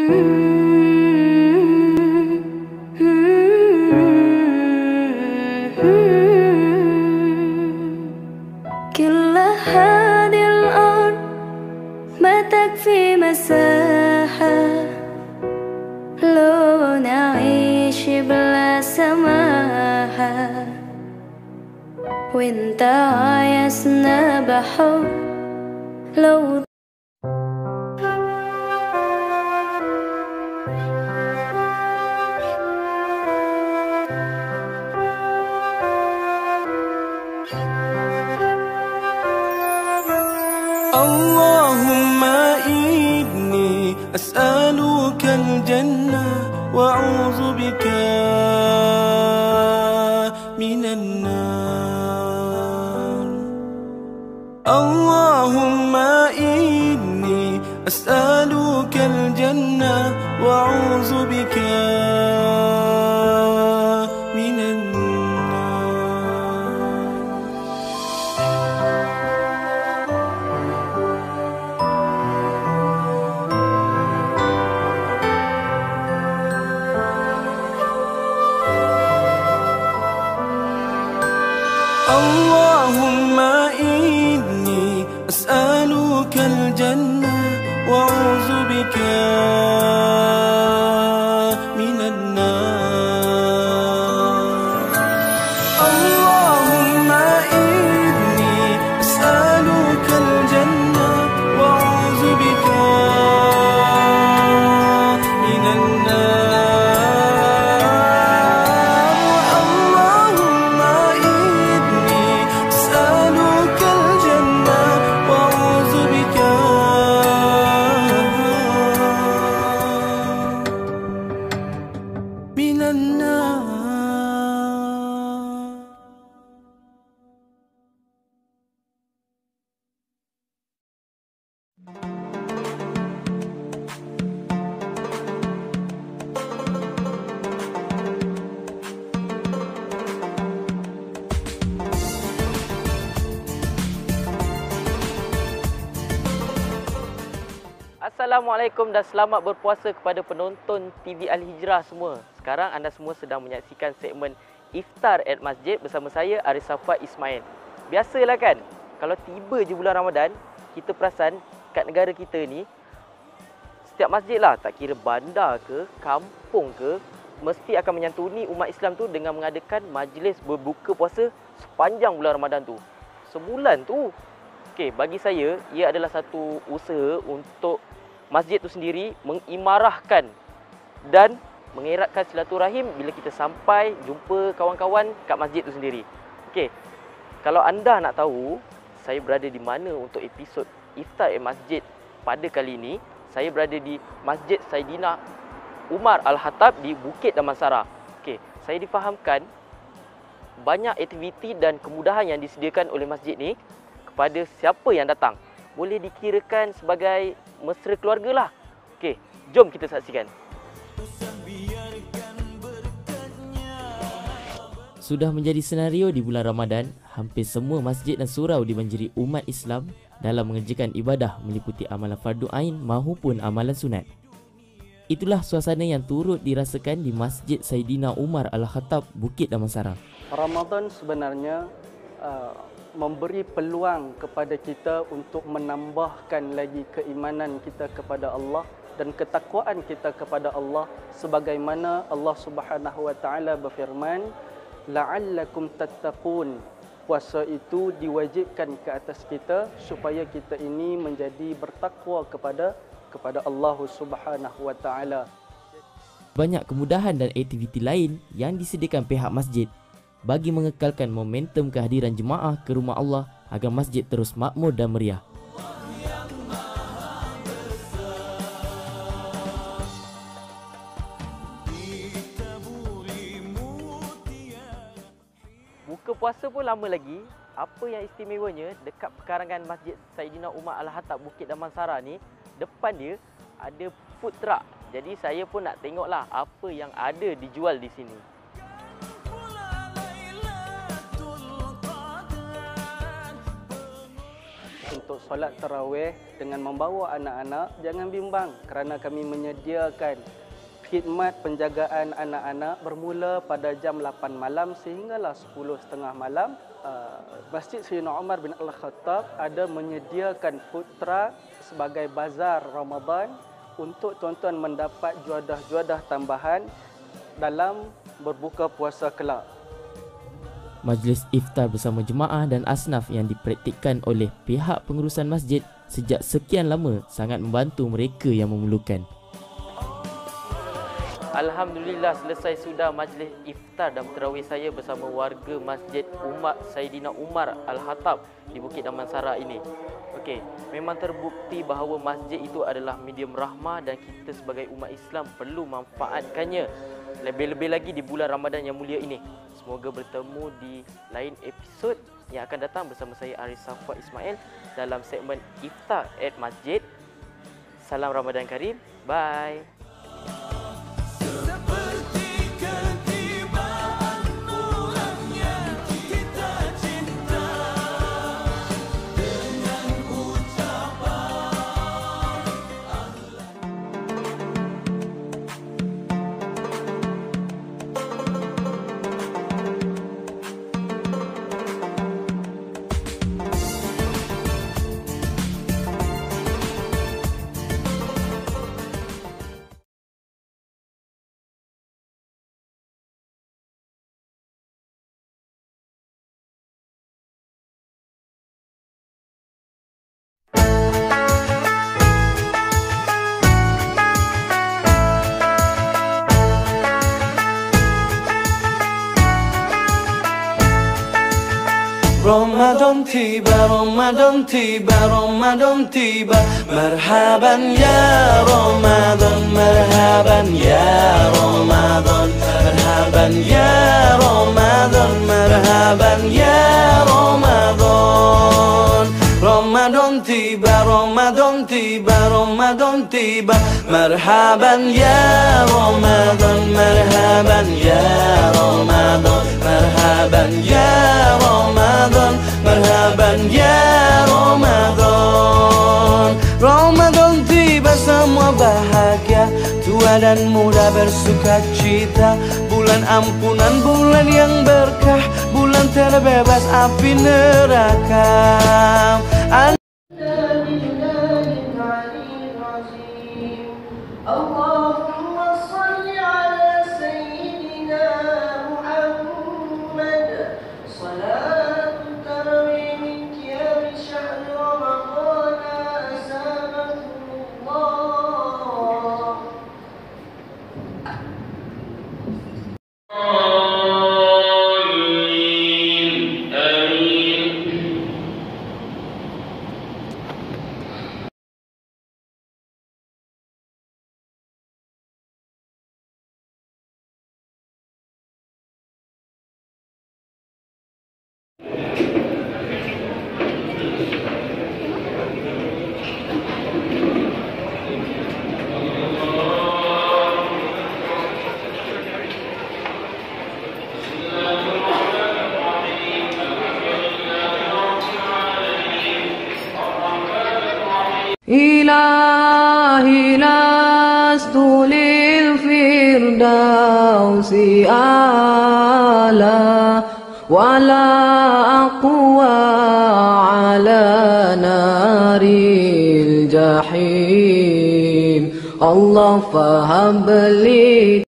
كل هذه الأرض ما تكفي مساحة لو نعيش بلا سماحة وانت عايزنا بحب لو اللهم إني أسألك الجنة وأعوذ بك من النار. اللهم إني أسألك الجنة وأعوذ بك من اللهم إني أسألك الجنة وأعوذ بك من النار. اللهم إني أسألك الجنة وأعوذ بك من النار. اللهم إني أسألك الجنة وأعوذ بك من النار. Assalamualaikum dan selamat berpuasa kepada penonton TV Al-Hijrah semua. Sekarang anda semua sedang menyaksikan segmen Iftar at Masjid bersama saya Arif Safat Ismail. Biasalah kan, kalau tiba je bulan Ramadan, kita perasan kat negara kita ni setiap masjid lah, tak kira bandar ke, kampung ke, mesti akan menyantuni umat Islam tu dengan mengadakan majlis berbuka puasa sepanjang bulan Ramadan tu. Sebulan tu. Okey, bagi saya ia adalah satu usaha untuk masjid tu sendiri mengimarahkan dan mengeratkan silaturahim bila kita sampai jumpa kawan-kawan kat masjid tu sendiri. Okey, kalau anda nak tahu saya berada di mana untuk episod Iftar at Masjid pada kali ini, saya berada di Masjid Saidina Umar Al-Khattab di Bukit Damansara. Okey, saya difahamkan banyak aktiviti dan kemudahan yang disediakan oleh masjid ni kepada siapa yang datang. Boleh dikirakan sebagai mesra keluarga lah. Okey, jom kita saksikan. Sudah menjadi senario di bulan Ramadan, hampir semua masjid dan surau dibanjiri umat Islam dalam mengerjakan ibadah meliputi amalan fardu ain maupun amalan sunat. Itulah suasana yang turut dirasakan di Masjid Saidina Umar Al-Khattab, Bukit Damansara. Ramadan sebenarnya memberi peluang kepada kita untuk menambahkan lagi keimanan kita kepada Allah dan ketakwaan kita kepada Allah, sebagaimana Allah Subhanahu wa taala berfirman, la'allakum tattaqun. Puasa itu diwajibkan ke atas kita supaya kita ini menjadi bertakwa kepada Allah Subhanahu wa taala. Banyak kemudahan dan aktiviti lain yang disediakan pihak masjid bagi mengekalkan momentum kehadiran jemaah ke rumah Allah agar masjid terus makmur dan meriah. Buka puasa pun lama lagi. Apa yang istimewanya dekat pekarangan Masjid Saidina Umar Al-Khattab Bukit Damansara ni, depan dia ada food truck. Jadi saya pun nak tengoklah apa yang ada dijual di sini. untuk solat tarawih dengan membawa anak-anak, jangan bimbang kerana kami menyediakan khidmat penjagaan anak-anak bermula pada jam 8 malam sehinggalah 10.30 malam. Masjid Sayyidina Umar bin Al-Khattab ada menyediakan food truck sebagai bazar Ramadan untuk tuan-tuan mendapat juadah-juadah tambahan dalam berbuka puasa kelak. Majlis iftar bersama jemaah dan asnaf yang dipraktikkan oleh pihak pengurusan masjid sejak sekian lama sangat membantu mereka yang memerlukan. Alhamdulillah, selesai sudah majlis iftar dan tarawih saya bersama warga Masjid Umat Saidina Umar Al-Khattab di Bukit Damansara ini. Okey, memang terbukti bahawa masjid itu adalah medium rahmah dan kita sebagai umat Islam perlu manfaatkannya. Lebih-lebih lagi di bulan Ramadan yang mulia ini. Semoga bertemu di lain episod yang akan datang bersama saya Aris Safa Ismail dalam segmen Iftar at Masjid. Salam Ramadan Karim. Bye. Ramadan tiba, Ramadan tiba, Ramadan tiba. Marhaban ya Ramadan, marhaban ya Ramadan, marhaban ya Ramadan, marhaban ya Ramadan. Ramadan tiba, Ramadan tiba, Ramadan tiba. Marhaban ya Ramadan, marhaban ya Ramadan, marhaban ya Ramadan, marhaban ya Ramadan. Ramadan tiba, semua bahagia, tua dan muda bersuka cita. Bulan ampunan, bulan yang berkah, bulan terbebas api neraka. Allahumma salli ala sayyidina Muhammad. Salatu tarawih min qiyam syahr Ramadan asabakumullah. إلهي لست للفردوس أعلى ولا أقوى على نار الجحيم الله فهب لي